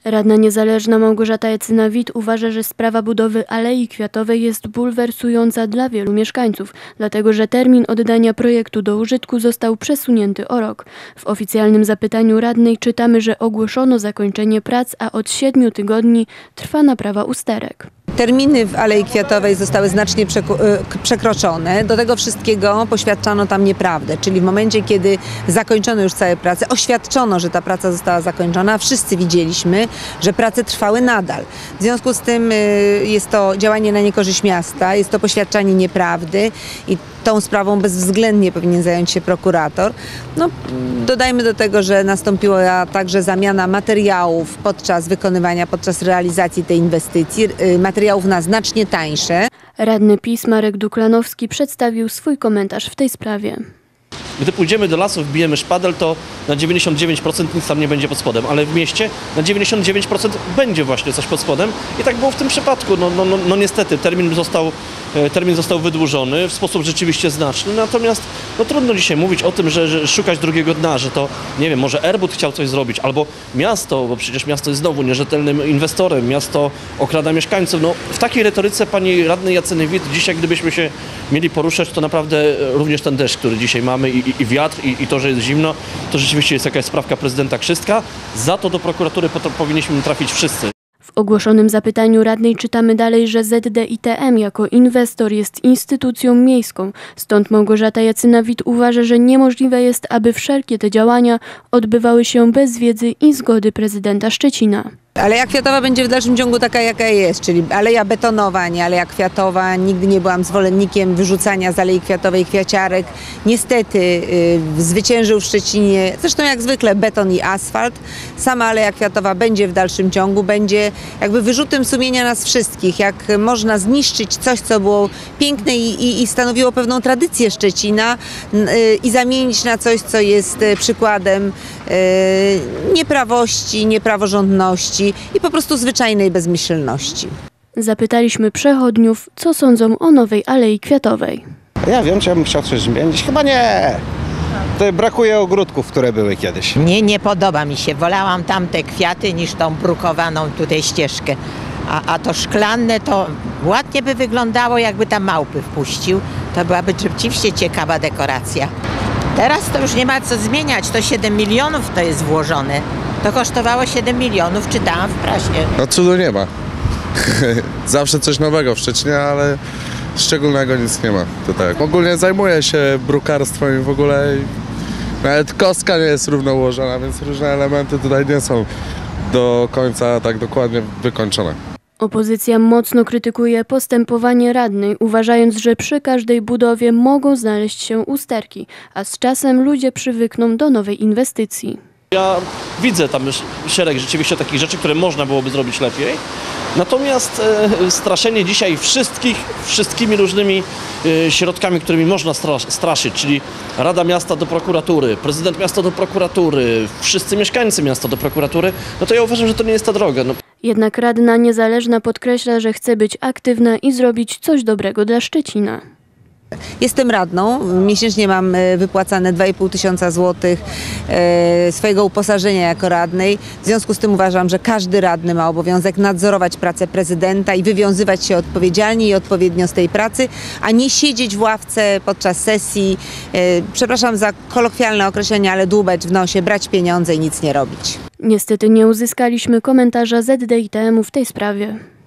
Radna niezależna Małgorzata Jacyna-Wit uważa, że sprawa budowy Alei Kwiatowej jest bulwersująca dla wielu mieszkańców, dlatego że termin oddania projektu do użytku został przesunięty o rok. W oficjalnym zapytaniu radnej czytamy, że ogłoszono zakończenie prac, a od 7 tygodni trwa naprawa usterek. Terminy w Alei Kwiatowej zostały znacznie przekroczone. Do tego wszystkiego poświadczano tam nieprawdę, czyli w momencie, kiedy zakończono już całe prace, oświadczono, że ta praca została zakończona, a wszyscy widzieliśmy, że prace trwały nadal. W związku z tym jest to działanie na niekorzyść miasta, jest to poświadczanie nieprawdy i tą sprawą bezwzględnie powinien zająć się prokurator. Dodajmy do tego, że nastąpiła także zamiana materiałów podczas realizacji tej inwestycji, materiałów na znacznie tańsze. Radny PiS Marek Duklanowski przedstawił swój komentarz w tej sprawie. Gdy pójdziemy do lasu, wbijemy szpadel, to na 99% nic tam nie będzie pod spodem, ale w mieście na 99% będzie właśnie coś pod spodem i tak było w tym przypadku. No niestety termin został wydłużony w sposób rzeczywiście znaczny, natomiast trudno dzisiaj mówić o tym, że szukać drugiego dna, że to, nie wiem, może Erbut chciał coś zrobić, albo miasto, bo przecież miasto jest znowu nierzetelnym inwestorem, miasto okrada mieszkańców. W takiej retoryce pani radnej Jacyny-Wit dzisiaj, gdybyśmy się mieli poruszać, to naprawdę również ten deszcz, który dzisiaj mamy i wiatr i to, że jest zimno, to rzeczywiście jest jakaś sprawka prezydenta Krzystka. Za to do prokuratury powinniśmy trafić wszyscy. W ogłoszonym zapytaniu radnej czytamy dalej, że ZDITM jako inwestor jest instytucją miejską. Stąd Małgorzata Jacyna-Wit uważa, że niemożliwe jest, aby wszelkie te działania odbywały się bez wiedzy i zgody prezydenta Szczecina. Aleja Kwiatowa będzie w dalszym ciągu taka, jaka jest, czyli aleja betonowa, nie aleja kwiatowa. Nigdy nie byłam zwolennikiem wyrzucania z Alei Kwiatowej kwiaciarek. Niestety zwyciężył w Szczecinie, zresztą jak zwykle, beton i asfalt. Sama Aleja Kwiatowa będzie w dalszym ciągu, będzie jakby wyrzutem sumienia nas wszystkich. Jak można zniszczyć coś, co było piękne i stanowiło pewną tradycję Szczecina i zamienić na coś, co jest przykładem nieprawości, niepraworządności i po prostu zwyczajnej bezmyślności. Zapytaliśmy przechodniów, co sądzą o nowej Alei Kwiatowej. Ja wiem, czy ja bym chciał coś zmienić. Chyba nie. To brakuje ogródków, które były kiedyś. Nie podoba mi się. Wolałam tamte kwiaty niż tą brukowaną tutaj ścieżkę. A to szklanne to ładnie by wyglądało, jakby tam małpy wpuścił. To byłaby rzeczywiście ciekawa dekoracja. Teraz to już nie ma co zmieniać. To 7 milionów to jest włożone. To kosztowało 7 milionów, czytałam w prasie. No cudu nie ma. Zawsze coś nowego w Szczecinie, ale szczególnego nic nie ma tutaj. Ogólnie zajmuję się brukarstwem i w ogóle nawet kostka nie jest równo ułożona, więc różne elementy tutaj nie są do końca tak dokładnie wykończone. Opozycja mocno krytykuje postępowanie radnej, uważając, że przy każdej budowie mogą znaleźć się usterki, a z czasem ludzie przywykną do nowej inwestycji. Ja widzę tam szereg rzeczywiście takich rzeczy, które można byłoby zrobić lepiej. Natomiast straszenie dzisiaj wszystkimi różnymi środkami, którymi można straszyć, czyli Rada Miasta do prokuratury, prezydent miasta do prokuratury, wszyscy mieszkańcy miasta do prokuratury, to ja uważam, że to nie jest ta droga. Jednak radna niezależna podkreśla, że chce być aktywna i zrobić coś dobrego dla Szczecina. Jestem radną, miesięcznie mam wypłacane 2,5 tysiąca złotych swojego uposażenia jako radnej. W związku z tym uważam, że każdy radny ma obowiązek nadzorować pracę prezydenta i wywiązywać się odpowiedzialnie i odpowiednio z tej pracy, a nie siedzieć w ławce podczas sesji, przepraszam za kolokwialne określenie, ale dłubać w nosie, brać pieniądze i nic nie robić. Niestety nie uzyskaliśmy komentarza ZDITM-u w tej sprawie.